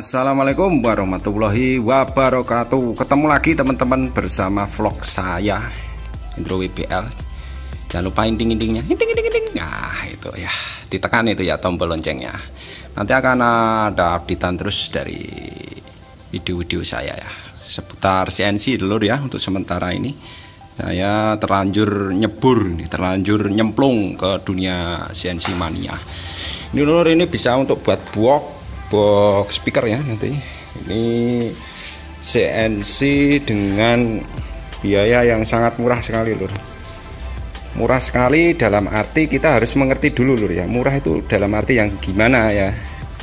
Assalamualaikum warahmatullahi wabarakatuh. Ketemu lagi teman-teman bersama vlog saya Indro WBL. Jangan lupa inding-indingnya, inding. Nah itu ya, ditekan itu ya tombol loncengnya. Nanti akan ada updatean terus dari video-video saya ya seputar CNC dulu ya. Untuk sementara ini saya terlanjur nyebur nih, terlanjur nyemplung ke dunia CNC mania. Ini lur, ini bisa untuk buat box speaker ya nanti. Ini CNC dengan biaya yang sangat murah sekali lur. Murah sekali dalam arti kita harus mengerti dulu lur ya. Murah itu dalam arti yang gimana ya.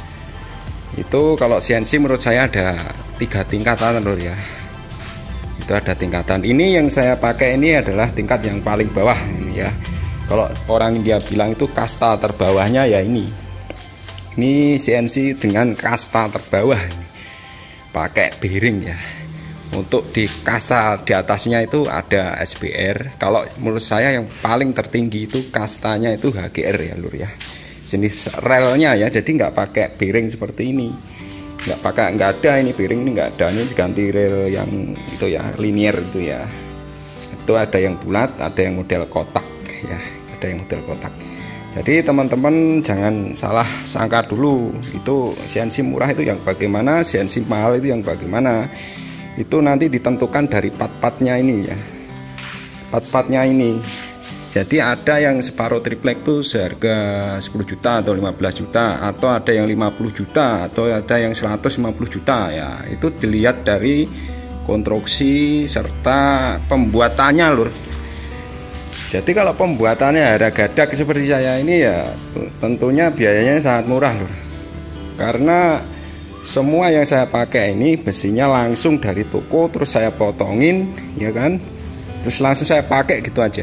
Itu kalau CNC menurut saya ada 3 tingkatan lur ya. Itu ada tingkatan. Ini yang saya pakai ini adalah tingkat yang paling bawah ini ya. Kalau orang dia bilang itu kasta terbawahnya ya ini. Ini CNC dengan kasta terbawah ini. Pakai bearing ya. Untuk di kasta di atasnya itu ada SBR. Kalau menurut saya yang paling tertinggi itu kastanya itu HGR ya lur ya. Jenis relnya ya. Jadi nggak pakai bearing seperti ini. Nggak ada ini bearing ini nggak ada. Ini diganti rel yang itu ya, linear itu ya. Itu ada yang bulat, ada yang model kotak ya. Ada yang model kotak. Jadi teman-teman jangan salah sangka dulu itu CNC murah itu yang bagaimana, CNC mahal itu yang bagaimana. Itu nanti ditentukan dari part-partnya ini ya, part-partnya ini. Jadi ada yang separuh triplek itu seharga 10 juta atau 15 juta, atau ada yang 50 juta, atau ada yang 150 juta ya. Itu dilihat dari konstruksi serta pembuatannya lur. Jadi kalau pembuatannya harga-gadak seperti saya ini ya tentunya biayanya sangat murah lur. Karena semua yang saya pakai ini besinya langsung dari toko, terus saya potongin ya kan, terus langsung saya pakai gitu aja.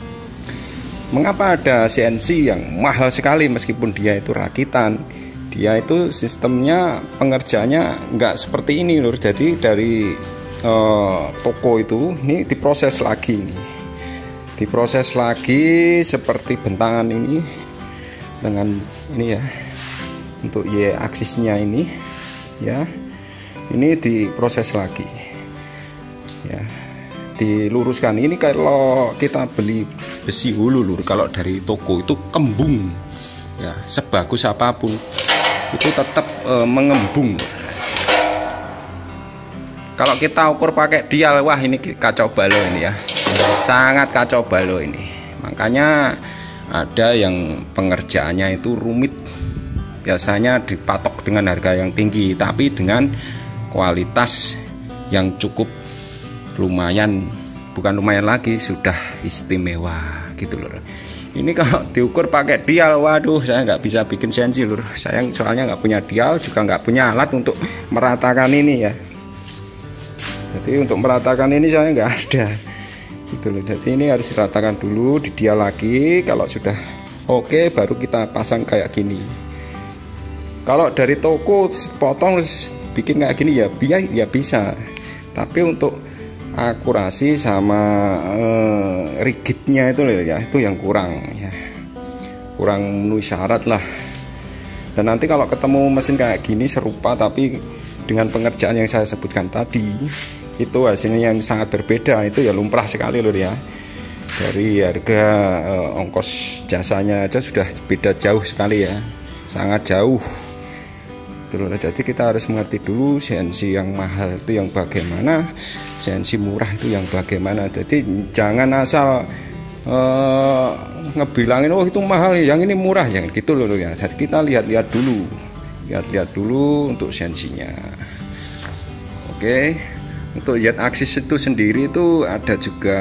Mengapa ada CNC yang mahal sekali meskipun dia itu rakitan? Dia itu sistemnya pengerjaannya nggak seperti ini lur. Jadi dari toko itu ini diproses lagi nih. Diproses lagi seperti bentangan ini dengan ini ya, untuk Y aksisnya ini ya, ini diproses lagi ya, diluruskan. Ini kalau kita beli besi hulu lur, kalau dari toko itu kembung ya, sebagus apapun itu tetap mengembung. Kalau kita ukur pakai dial, wah ini kacau balau ini ya, sangat kacau balau ini. Makanya ada yang pengerjaannya itu rumit, biasanya dipatok dengan harga yang tinggi tapi dengan kualitas yang cukup lumayan, bukan lumayan lagi, sudah istimewa gitu loh. Ini kalau diukur pakai dial, waduh saya nggak bisa bikin CNC lur. Saya soalnya nggak punya dial, juga nggak punya alat untuk meratakan ini ya. Jadi untuk meratakan ini saya nggak ada gitu loh. Jadi ini harus diratakan dulu, didial lagi. Kalau sudah oke baru kita pasang kayak gini. Kalau dari toko potong terus bikin kayak gini ya bisa. Tapi untuk akurasi sama rigidnya itu loh ya, itu yang kurang ya. Kurang memenuhi syarat lah. Dan nanti kalau ketemu mesin kayak gini serupa tapi dengan pengerjaan yang saya sebutkan tadi, itu hasilnya yang sangat berbeda. Itu ya lumrah sekali lho ya. Dari harga ongkos jasanya aja sudah beda jauh sekali ya, sangat jauh. Jadi kita harus mengerti dulu CNC yang mahal itu yang bagaimana, CNC murah itu yang bagaimana. Jadi jangan asal ngebilangin oh itu mahal, yang ini murah, jangan gitu loh ya. Jadi kita lihat-lihat dulu untuk CNC-nya. Oke. Untuk Z aksis itu sendiri itu ada juga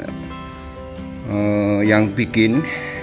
yang bikin,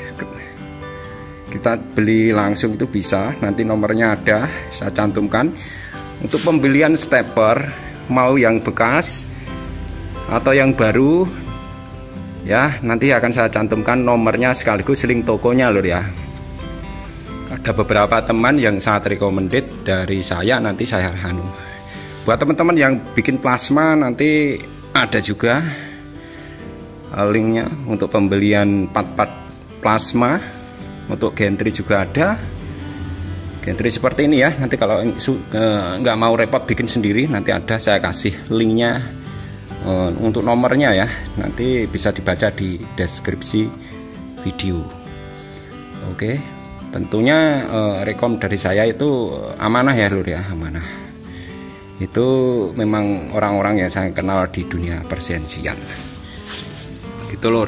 kita beli langsung itu bisa, nanti nomornya ada saya cantumkan. Untuk pembelian stepper mau yang bekas atau yang baru ya, nanti akan saya cantumkan nomornya sekaligus link tokonya lur ya. Ada beberapa teman yang sangat recommended dari saya, nanti saya buat teman-teman yang bikin plasma nanti ada juga linknya untuk pembelian part-part plasma. Untuk gantry juga ada, gantry seperti ini ya. Nanti kalau nggak mau repot bikin sendiri, nanti ada saya kasih linknya untuk nomornya ya. Nanti bisa dibaca di deskripsi video. Oke, tentunya rekom dari saya itu amanah ya lur ya, amanah. Itu memang orang-orang yang saya kenal di dunia persensian. Gitu lur.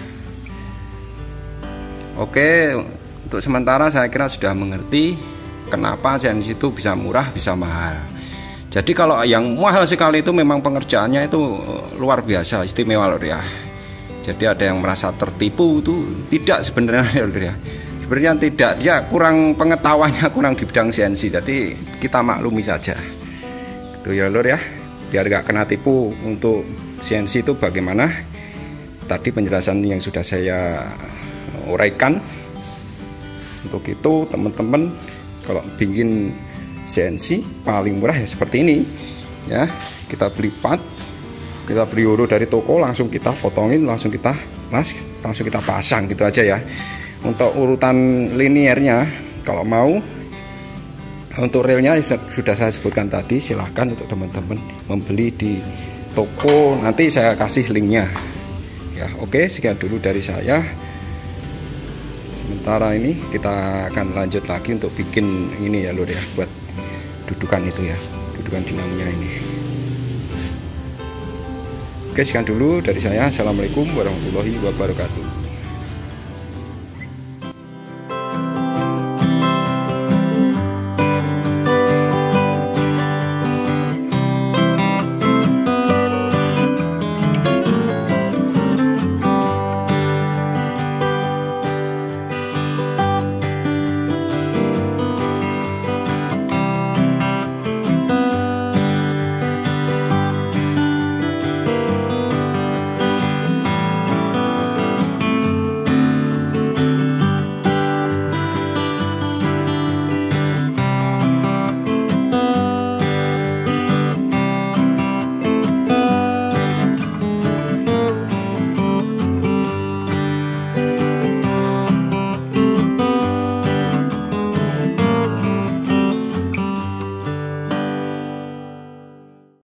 Oke, untuk sementara saya kira sudah mengerti kenapa CNC itu bisa murah, bisa mahal. Jadi kalau yang mahal sekali itu memang pengerjaannya itu luar biasa, istimewa lur ya. Jadi ada yang merasa tertipu, itu tidak sebenarnya lur ya. Sebenarnya tidak, ya kurang pengetahuannya, kurang di bidang CNC. Jadi kita maklumi saja. Itu ya lur ya. Biar gak kena tipu untuk CNC itu bagaimana. Tadi penjelasan yang sudah saya uraikan. Untuk itu teman-teman kalau bikin CNC paling murah ya seperti ini ya. Kita beli part, kita beli euro dari toko, langsung kita potongin, langsung kita pasang gitu aja ya. Untuk urutan liniernya kalau mau, untuk reelnya sudah saya sebutkan tadi, silahkan untuk teman-teman membeli di toko, nanti saya kasih linknya ya. Oke, sekian dulu dari saya. Sementara ini kita akan lanjut lagi untuk bikin ini ya lur ya, buat dudukan itu ya, dudukan dinamonya ini. Oke, sekian dulu dari saya. Assalamualaikum warahmatullahi wabarakatuh.